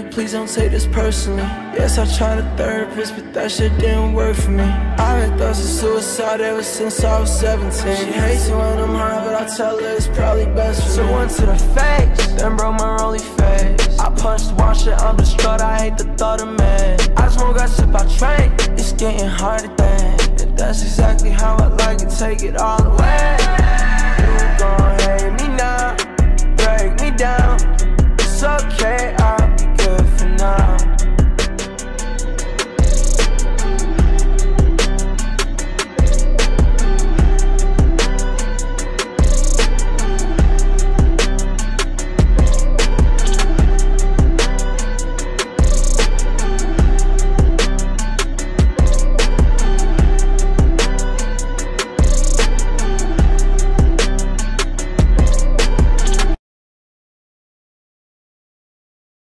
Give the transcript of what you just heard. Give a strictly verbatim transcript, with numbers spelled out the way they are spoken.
you please don't take this personally. Yes, I tried a therapist, but that shit didn't work for me. I've had thoughts of suicide ever since I was seventeen. She hates it when I'm high, but I tell her it's probably best for me. So one to the face, then broke my only face. I punched one shit, I'm distraught, I hate the thought of man. I smoke, I sip, I train, it's getting harder than. And that's exactly how I like it, take it all away.